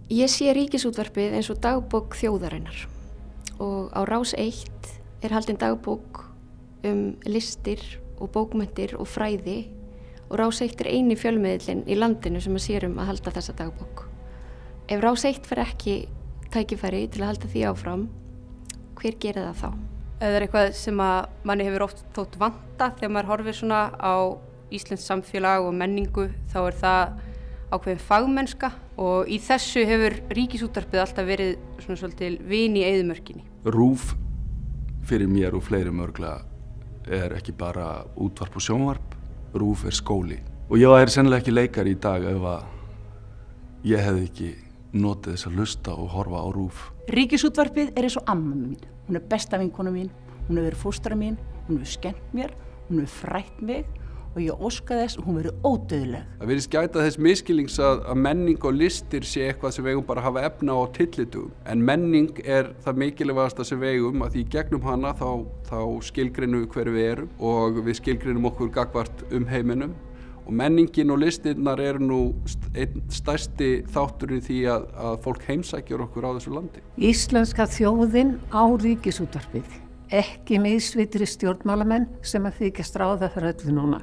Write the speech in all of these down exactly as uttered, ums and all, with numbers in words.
Ég sé Ríkisútvarpið eins og dagbók þjóðarinnar og á Rás eitt er haldin dagbók um listir og bókmenntir og fræði og Rás eitt er eini fjölmiðillinn í landinu sem að sér um að halda þessa dagbók. Ef Rás eitt fær ekki tækifæri til að halda því áfram, hver gerir það þá? Það er eitthvað sem að manni hefur oft þótt vanta þegar maður horfir svona á íslenskt samfélag og menningu, þá er það ákveðin fagmennska og í þessu hefur Ríkisútvarpið alltaf verið svona svolítið vin í eyðimörkinni. RÚV fyrir mér og fleiri mörgla er ekki bara útvarp og sjónvarp, RÚV er skóli. Og ég er sennilega ekki leikari í dag ef að ég hefði ekki notið þess að hlusta og horfa á RÚV. Ríkisútvarpið er eins og amma mín. Hún er besta vinkona mín, hún hefur verið fóstra mín, hún hefur skemmt mér, hún hefur frætt mig og ég óska þess og hún verið ódauðleg. Það virðist gæta þess misskilnings að, að menning og listir sé eitthvað sem við eigum bara að hafa efna á tillitugum. En menning er það mikilvægasta sem við eigum að því gegnum hana þá, þá skilgreinum við hver við erum og við skilgreinum okkur gagnvart um heiminum. Og menningin og listirnar eru nú einn stærsti þátturinn því að, að fólk heimsækjur okkur á þessu landi. Íslenska þjóðin á Ríkisútvarpið, ekki misvitri stjórnmálamenn sem að þykjast ráða fyrir öllu núna.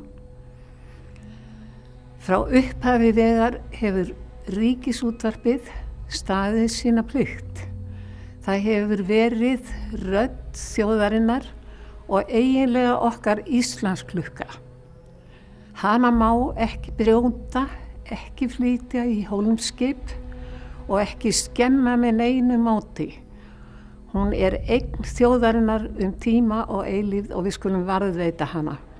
Frá upphafi vegar hefur Ríkisútvarpið staðið sína plikt. Það hefur verið rödd þjóðarinnar og eiginlega okkar Íslandsklukka. Hana má ekki brjóta, ekki flytja í hólmskip og ekki skemma með neinu móti. Hún er eign þjóðarinnar um tíma og eilífð og við skulum varðveita hana.